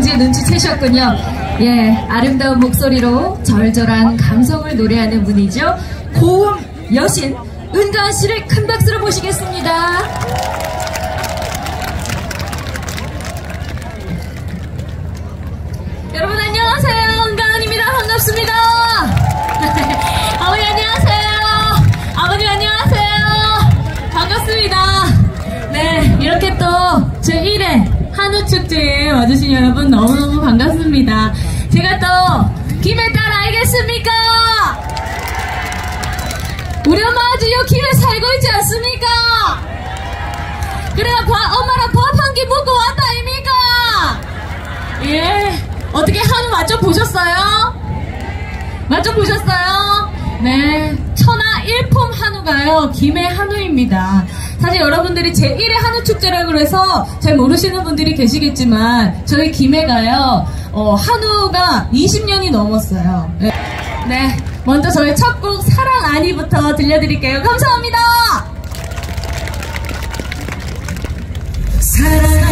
드디어 눈치채셨군요. 예, 아름다운 목소리로 절절한 감성을 노래하는 분이죠. 고음 여신 은가은 씨를 큰 박수로 모시겠습니다. 여러분 안녕하세요. 은가은입니다. 반갑습니다. 어머니 안녕하세요. 아버님 안녕하세요. 반갑습니다. 네, 이렇게 또 제1회 한우축제에 와주신 여러분 너무너무 반갑습니다. 제가 또 김에 딸 알겠습니까? 우리 엄마 아주 요 김에 살고 있지 않습니까? 그래야 엄마랑 밥 한 끼 먹고 왔다 아닙니까? 예, 어떻게 한우 맛 좀 보셨어요? 맛 좀 보셨어요? 네, 천하 일품 한우가요 김해 한우입니다. 사실 여러분들이 제1회 한우축제라고 해서 잘 모르시는 분들이 계시겠지만 저희 김해가요 한우가 20년이 넘었어요. 네, 먼저 저희 첫 곡 사랑 아니부터 들려드릴게요. 감사합니다. 사랑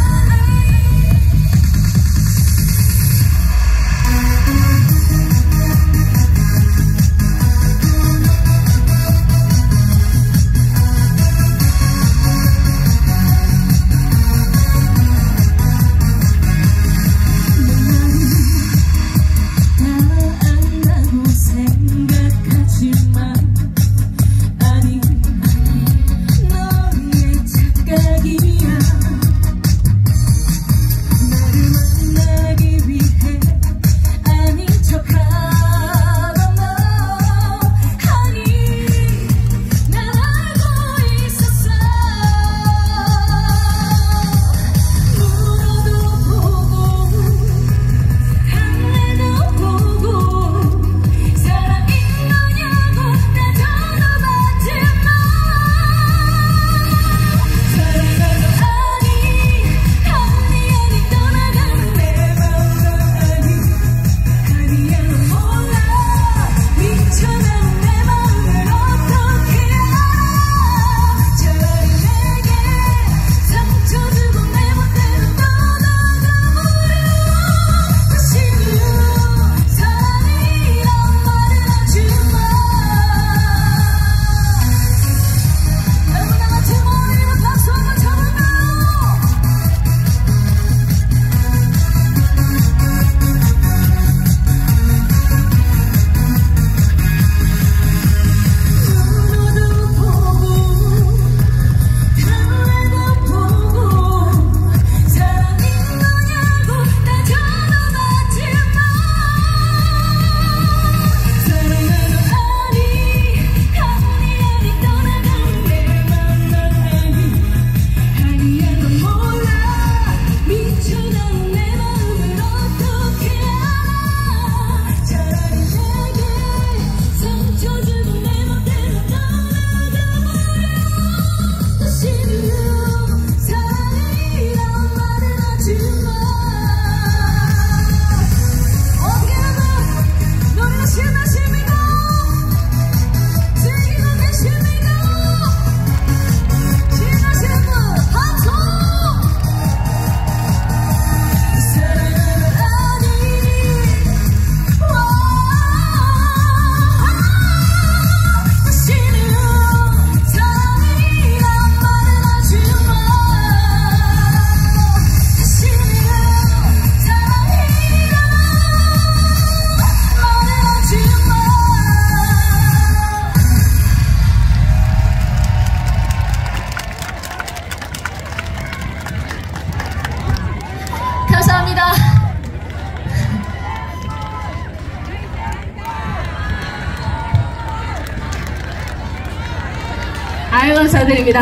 아유, 감사드립니다.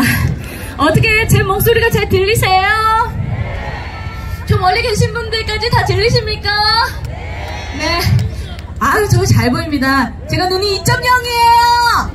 어떻게 제 목소리가 잘 들리세요? 저 멀리 계신 분들까지 다 들리십니까? 네. 아유, 저 잘 보입니다. 제가 눈이 2.0이에요.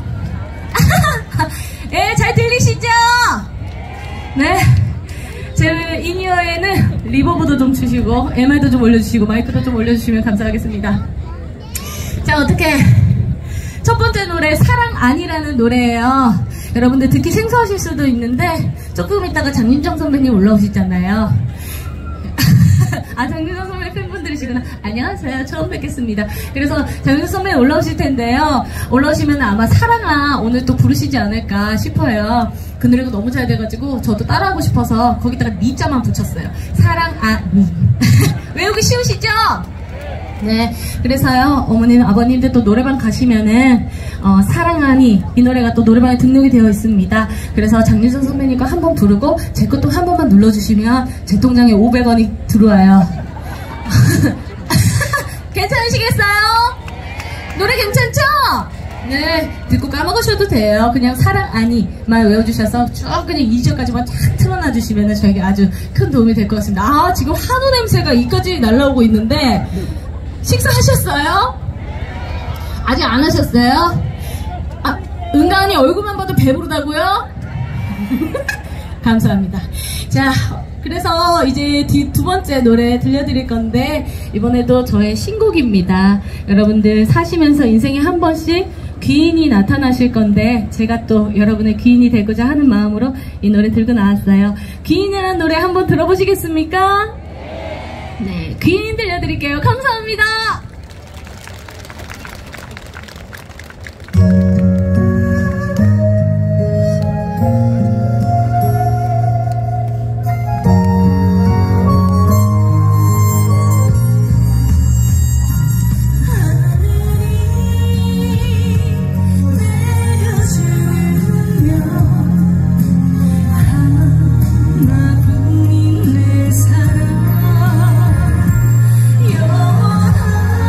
예, 잘 들리시죠? 네. 제 인이어에는 리버브도 좀 주시고 MR도 좀 올려주시고 마이크도 좀 올려주시면 감사하겠습니다. 자, 어떻게 첫 번째 노래 사랑 아니라는 노래예요. 여러분들 듣기 생소하실 수도 있는데 조금 있다가 장윤정 선배님 올라오시잖아요. 아, 장윤정 선배 팬분들이시구나. 안녕하세요. 처음 뵙겠습니다. 그래서 장윤정 선배 올라오실 텐데요. 올라오시면 아마 사랑아 오늘 또 부르시지 않을까 싶어요. 그 노래가 너무 잘 돼가지고 저도 따라하고 싶어서 거기다가 니자만 붙였어요. 사랑아니. 외우기 쉬우시죠? 네, 그래서요, 어머님, 아버님들 또 노래방 가시면은, 사랑하니, 이 노래가 또 노래방에 등록이 되어 있습니다. 그래서 장윤정 선배님 거 한 번 부르고, 제 것도 한 번만 눌러주시면, 제 통장에 500원이 들어와요. 괜찮으시겠어요? 노래 괜찮죠? 네, 듣고 까먹으셔도 돼요. 그냥 사랑하니만 외워주셔서 쭉 그냥 2절까지만 쫙 틀어놔주시면 저에게 아주 큰 도움이 될 것 같습니다. 아, 지금 한우 냄새가 이까지 날라오고 있는데, 식사하셨어요? 아직 안 하셨어요? 아, 은가은이 얼굴만 봐도 배부르다고요? 감사합니다. 자, 그래서 이제 두 번째 노래 들려드릴 건데 이번에도 저의 신곡입니다. 여러분들 사시면서 인생에 한 번씩 귀인이 나타나실 건데 제가 또 여러분의 귀인이 되고자 하는 마음으로 이 노래 들고 나왔어요. 귀인이라는 노래 한번 들어보시겠습니까? 네, 귀인 들려드릴게요. 감사합니다. 하나뿐인 내 사랑 영원한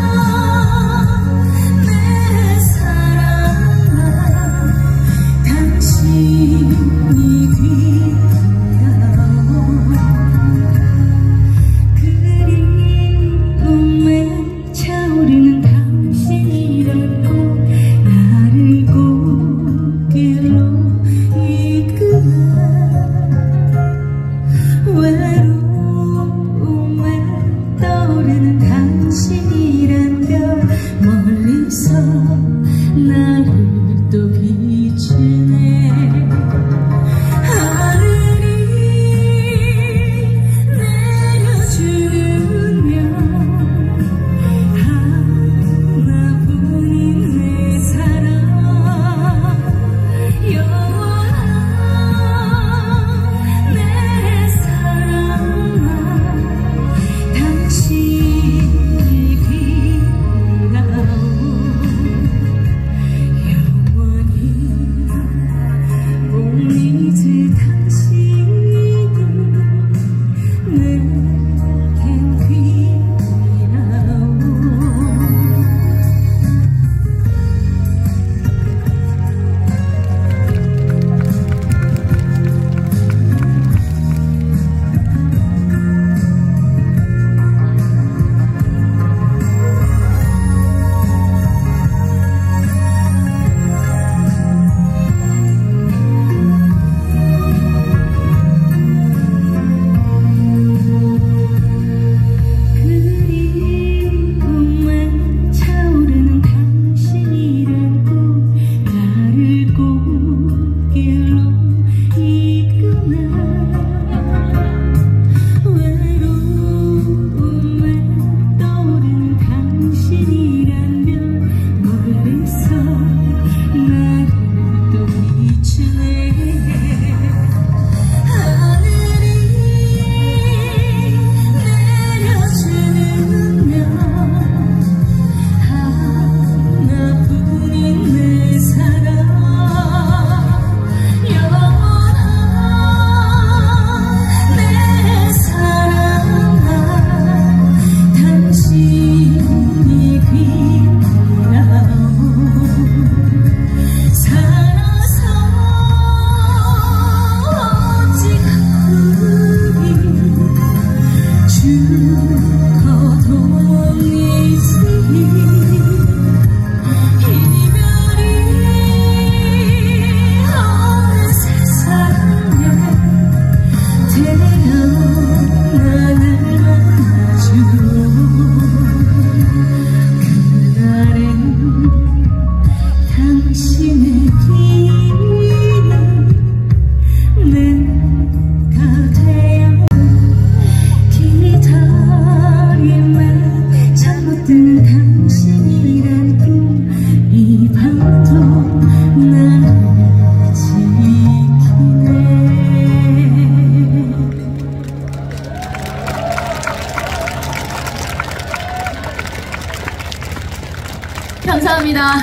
감사합니다.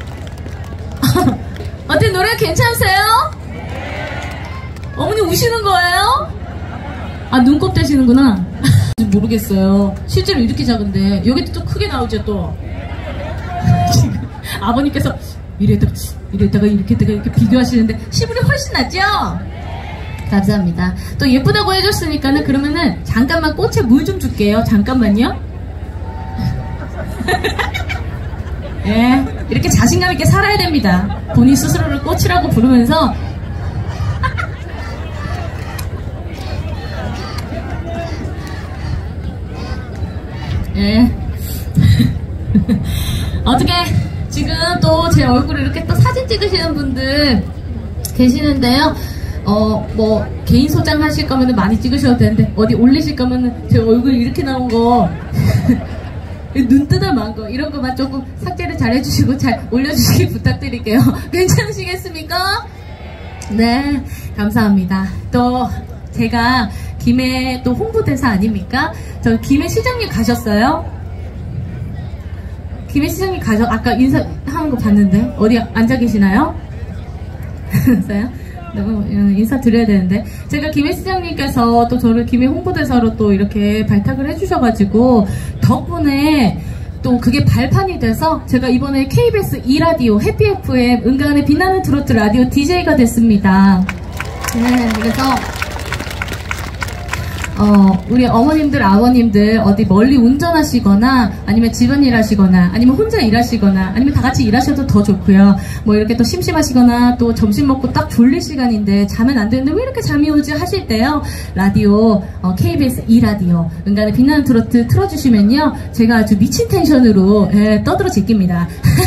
어때, 노래 괜찮으세요? 어머니 우시는 거예요? 아, 눈곱 대시는구나. 모르겠어요. 실제로 이렇게 작은데 여기도 좀 크게 나오죠 또. 지금 아버님께서 이랬다가 이렇게 비교하시는데 시분이 훨씬 낫죠? 감사합니다. 또 예쁘다고 해줬으니까는 그러면은 잠깐만 꽃에 물 좀 줄게요. 잠깐만요. 예, 이렇게 자신감 있게 살아야 됩니다. 본인 스스로를 꽃이라고 부르면서 예. 어떻게 지금 또 제 얼굴을 이렇게 또 사진 찍으시는 분들 계시는데요. 뭐 개인 소장 하실 거면 많이 찍으셔도 되는데 어디 올리실 거면 제 얼굴 이렇게 나온 거 눈뜨다 만 거 이런 거만 조금 삭제를 잘 해주시고 잘 올려주시기 부탁드릴게요. 괜찮으시겠습니까? 네, 감사합니다. 또 제가 김해 또 홍보대사 아닙니까? 저 김해 시장님 가셨어요? 김해 시장님 아까 인사하는 거 봤는데 어디 앉아 계시나요? 너무 인사드려야 되는데 제가 김해 시장님께서 또 저를 김해 홍보대사로 또 이렇게 발탁을 해주셔가지고 덕분에 또 그게 발판이 돼서 제가 이번에 KBS 2라디오 해피 FM 은간의 빛나는 트로트 라디오 DJ가 됐습니다. 네, 그래서 우리 어머님들, 아버님들 어디 멀리 운전하시거나 아니면 집안일 하시거나 아니면 혼자 일하시거나 아니면 다 같이 일하셔도 더 좋고요. 뭐 이렇게 또 심심하시거나 또 점심 먹고 딱 졸릴 시간인데 자면 안 되는데 왜 이렇게 잠이 오지 하실 때요. 라디오 KBS 2라디오 은간의 빛나는 트로트 틀어주시면요. 제가 아주 미친 텐션으로 떠들어 제낍니다.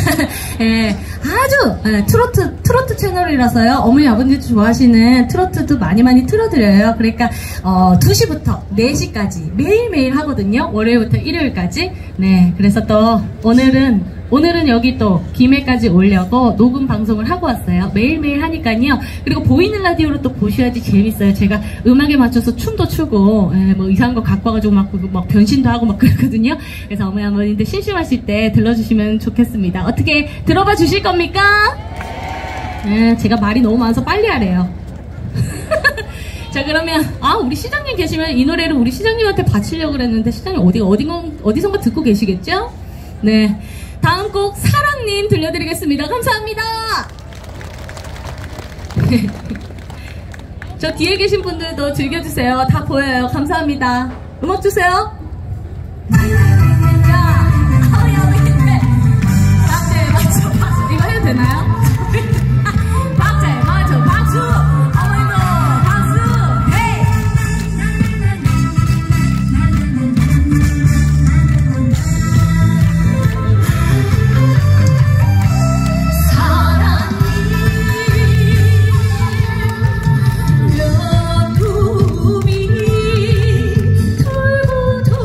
아주 트로트 채널이라서요. 어머니 아버님도 좋아하시는 트로트도 많이 틀어드려요. 그러니까 2시부터 4시까지 매일매일 하거든요. 월요일부터 일요일까지. 네, 그래서 또 오늘은 여기 또 김해까지 오려고 녹음 방송을 하고 왔어요. 매일매일 하니까요. 그리고 보이는 라디오로 또 보셔야지 재밌어요. 제가 음악에 맞춰서 춤도 추고 뭐 이상한 거 갖고 와가지고 막 변신도 하고 막 그러거든요. 그래서 어머니 아버님들 심심하실 때 들러주시면 좋겠습니다. 어떻게 들어봐 주실 겁니까? 네, 제가 말이 너무 많아서 빨리 하래요. 자, 그러면 우리 시장님 계시면 이 노래를 우리 시장님한테 바치려고 그랬는데 시장님 어디선가 듣고 계시겠죠? 네, 다음 곡 사랑님 들려드리겠습니다. 감사합니다. 저 뒤에 계신 분들도 즐겨주세요. 다 보여요. 감사합니다. 음악 주세요. 자, 박자에 맞춰 박수. 이거 해도 되나요? 박자에 맞춰 박수. 어머니도 박수. 헤이. 사랑이 몇 둠이 돌고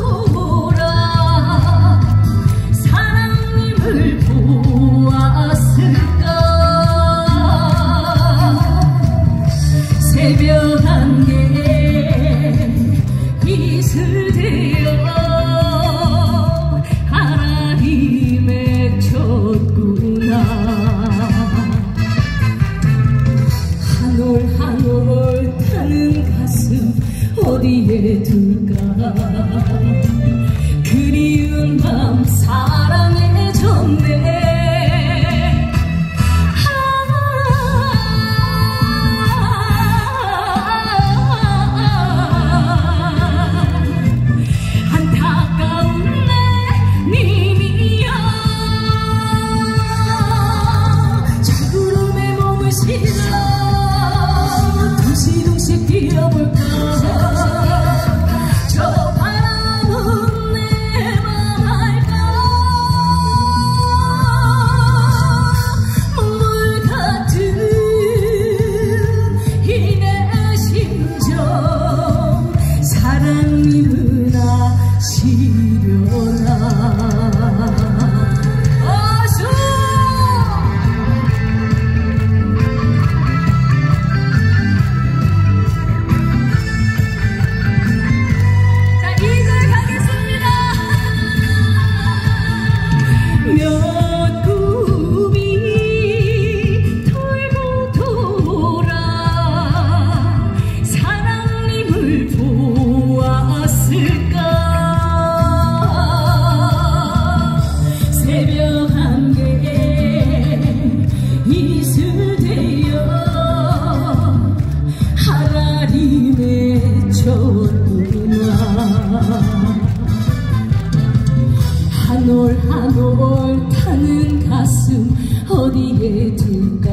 한올 한올 타는 가슴 어디에 둘까.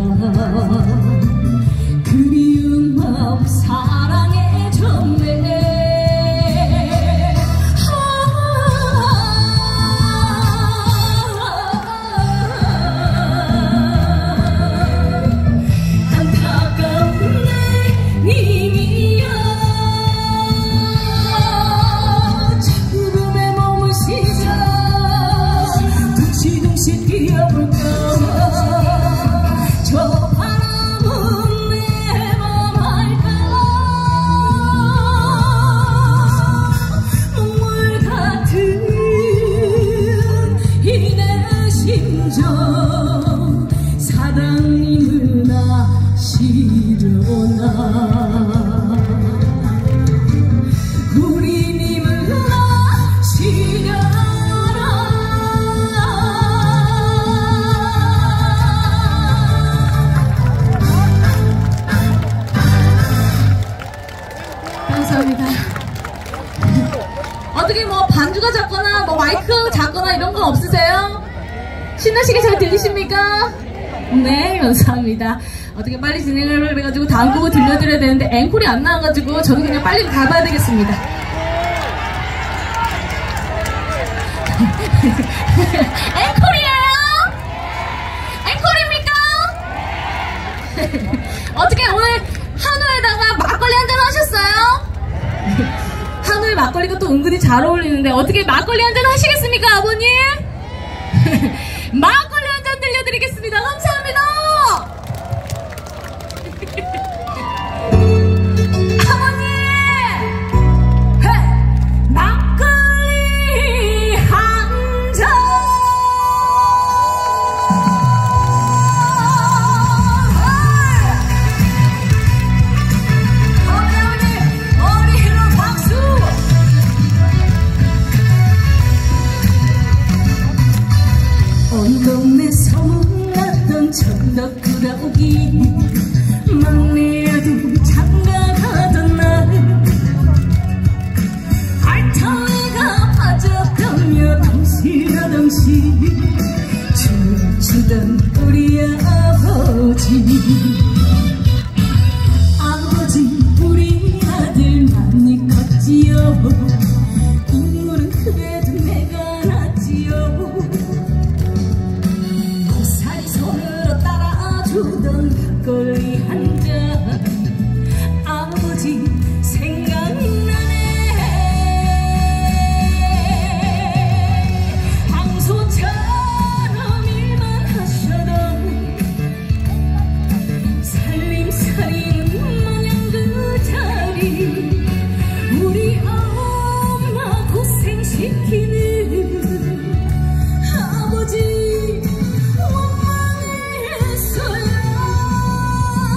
그리운 마음 사랑해줬네. 사랑님을 아시려나. 우리님을 아시려나. 감사합니다. 어떻게 뭐 반주가 작거나 뭐 마이크 작거나 이런 건 없으세요? 신나시게 잘 들리십니까? 네, 감사합니다. 어떻게 빨리 진행을 해가지고 다음 곡을 들려드려야 되는데 앵콜이 안 나와가지고 저는 그냥 빨리 가봐야 되겠습니다. 앵콜이에요? 앵콜입니까? 어떻게 오늘 한우에다가 막걸리 한잔 하셨어요? 한우에 막걸리가 또 은근히 잘 어울리는데 어떻게 막걸리 한잔 하시겠습니까, 아버님? 막걸리 한 잔 들려드리겠습니다. 감사합니다. 아버님, 막걸리 한 잔. 어머니, 머리로 박수. 온 동네 소문났던 천덕꾸러기 막내야도 장가가던 날 알탕이가 빠졌다며 덩실어덩실 춤추던 우리 아버지. 아버지 우리 아들 많이 컸지요. 인물은 그래도 내가 낫지요. 손으로 따라주던 막걸리 한 잔 아버지 생각나네. 황소처럼 일만 하셔도 살림살이 마냥 그 자리 우리 엄마 고생시키는 아버지 원망했어요.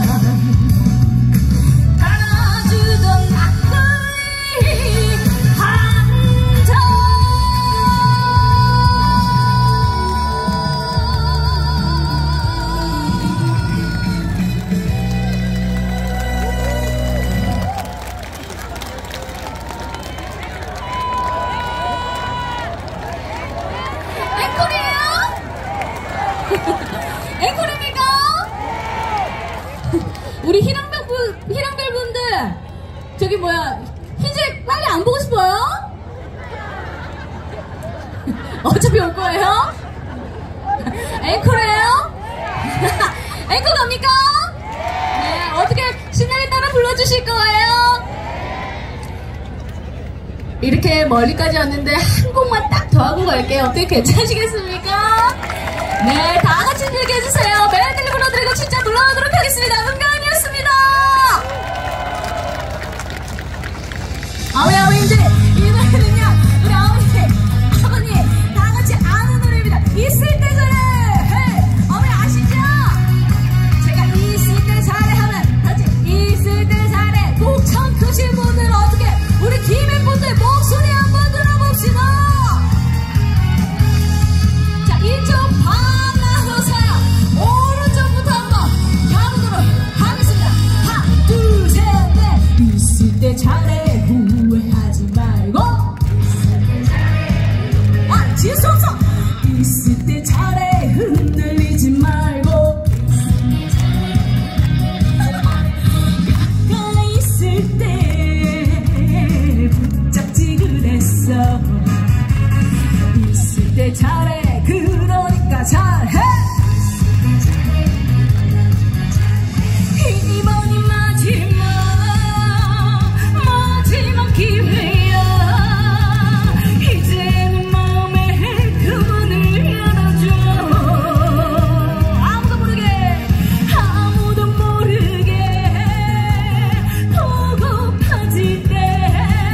달아주던 막걸리 한 잔. 앵콜입니까? 우리 희랑별 분들 저기 뭐야 흰색 빨리 안 보고 싶어요? 어차피 올 거예요? 앵콜이에요? 앵콜 갑니까? 네, 어떻게 신나게 따라 불러주실 거예요? 이렇게 멀리까지 왔는데 한 곡만 딱 더 하고 갈게요. 어떻게 괜찮으시겠습니까? 네, 다 같이 즐겨주세요. 멜로디를 불러드리고 진짜 불러가도록 하겠습니다. 은간이었습니다. 아버님들, 이 노래는요, 우리 아버님, 다 같이 아는 노래입니다. 있을 때 잘해. 헤이, 어머니 아시죠? 제가 있을 때 잘해 하면 같이 있을 때 잘해. 목청 크신 분들 어떻게 우리 김해 분들 목소리 한번 들어봅시다. 자, 이쪽 오른쪽부터 한번 가보도록 하겠습니다. 하나, 둘, 셋, 넷. 있을 때 잘해 후회하지 말고. 아, 지속성. 있을 때 잘해 흔들리지 말고. 가까이 있을 때 붙잡지 그랬어. 있을 때 잘해 그러니까 잘해. 이번이 마지막 기회야. 이제는 마음의 그 문을 열어줘. 아무도 모르게 보고파질 때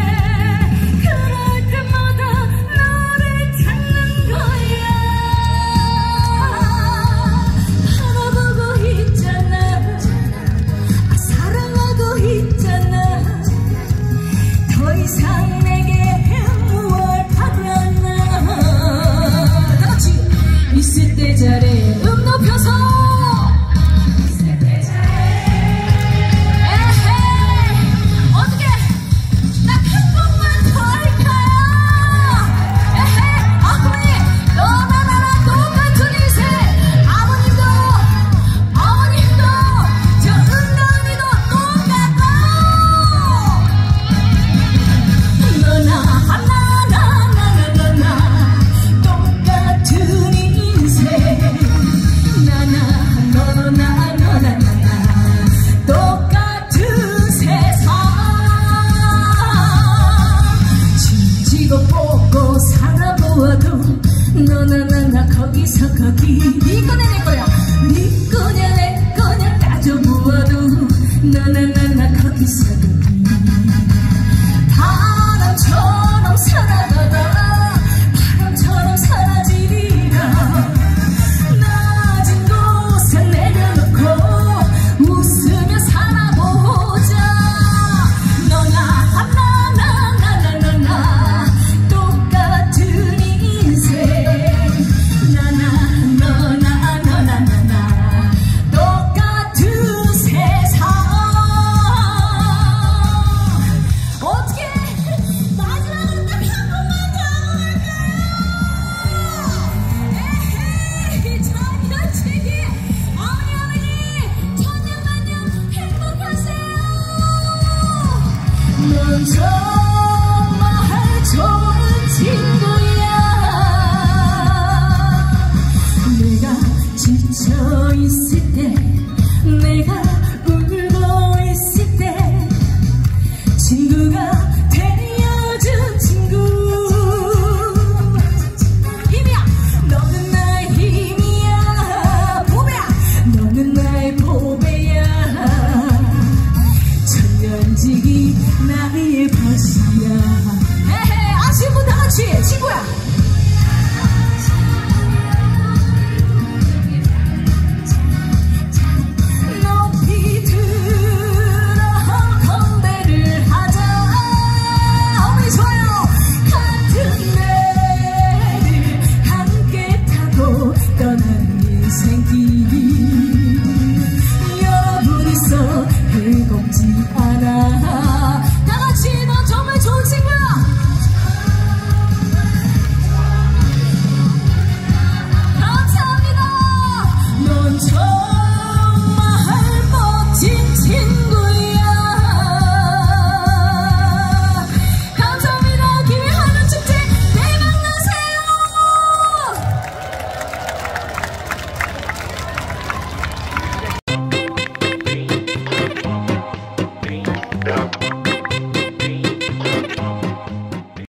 그럴 때마다 너를 찾는 거야. 바라보고 있잖아. 사랑하고 있잖아. 더 이상 내게 무얼 바라나. 다같이 있을 때 잘해. 높여서 있을 때 잘해. 에헤이, 어떻게 딱 한 번만 더 할까요? 에헤이, 아버님 너나 나랑 똑같은 인생. 어머님도 저 은강이도 똑같아. 너나 똑같은 인생. 너나 똑같은 세상. 지지고 뽑고 살아보아도 너나 거기서 거기. 네 거냐 내 거야. 네 거냐 내 거냐 따져보아도 너나 거기서 거기. 바람처럼 살아가다 바람처럼 사라지리라. 낮은 곳에 내려놓고 웃으며 살아보자. 너나 똑같은 인생. 너나 똑같은 세상. 어떻게 마지막으로 딱 한 번만 더 할까요? 에헤이, 천년치기. 어머니 천년만년 행복하세요. 넌 정말 좋은 친구야. 내가 지쳐있을 때 내가